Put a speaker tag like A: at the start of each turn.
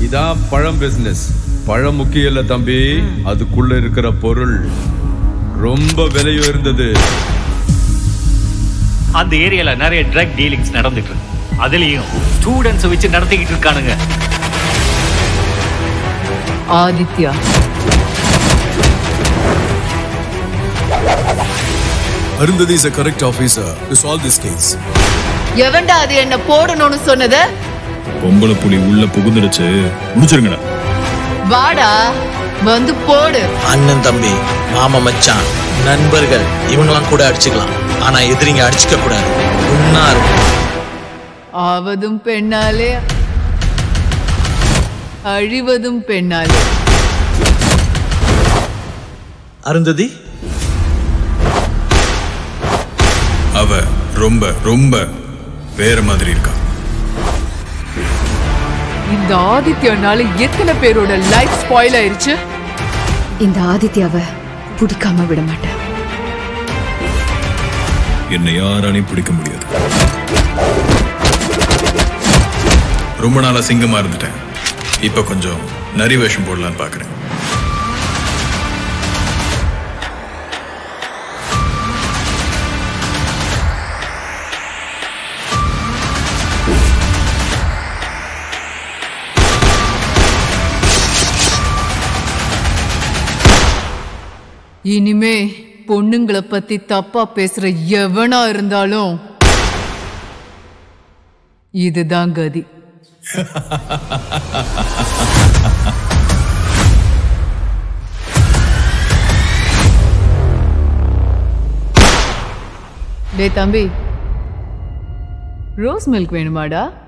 A: இதான் பழம் பிசினஸ். பழம் முக்கியம் இல்ல தம்பி, அதுக்குள்ள இருக்கிற பொருள் ரொம்ப விலை உயர்ந்தது.
B: அந்த ஏரியால நிறைய ட்ரக் டீலிங்ஸ் நடந்துட்டு இருக்கு. அதுலயும் ஸ்டூடெண்ட்ஸ் வச்சு நடத்திக்கிட்டு இருக்கானுங்க.
C: Aditya
D: Arundhati is a correct officer to solve this case.
C: எவன்டா அது என்ன போடணும்னு சொன்னது?
E: பொம்பளை புலி உள்ள புகுந்துடுச்சு, முடிச்சிருங்கடா.
C: வாடா வந்து போடு.
F: அண்ணன் தம்பி மாமா மச்சான் நண்பர்கள் இவங்கெல்லாம் கூட அடிச்சுக்கலாம், ஆனா எதிரிங்க அடிச்சுக்க கூடாது. ஒன்னா இருக்கும்.
C: ஆவதும் பெண்ணாலே அழிவதும் பெண்ணாலே.
F: அருந்ததி
E: அவ ரொம்ப ரொம்ப வேற மாதிரி இருக்கா.
C: இந்த ஆதித்யனால எத்தனை பேரோட லைஃப் ஸ்பாயில் ஆயிருச்சு.
G: இந்த ஆதித்யாவை பிடிக்காம விட மாட்டேன்.
E: என்னை யாராலையும் பிடிக்க முடியாது. ரொம்ப நாளா சிங்கமா இருந்துட்டேன், இப்ப கொஞ்சம் நரி வேஷம் போடலான்னு பாக்குறேன்.
C: இனிமே பொண்ணுங்களை பத்தி தப்பா பேசுற எவனா இருந்தாலும் இதுதான் கதி. டேய் தம்பி, ரோஸ் மில்க் வேணுமாடா?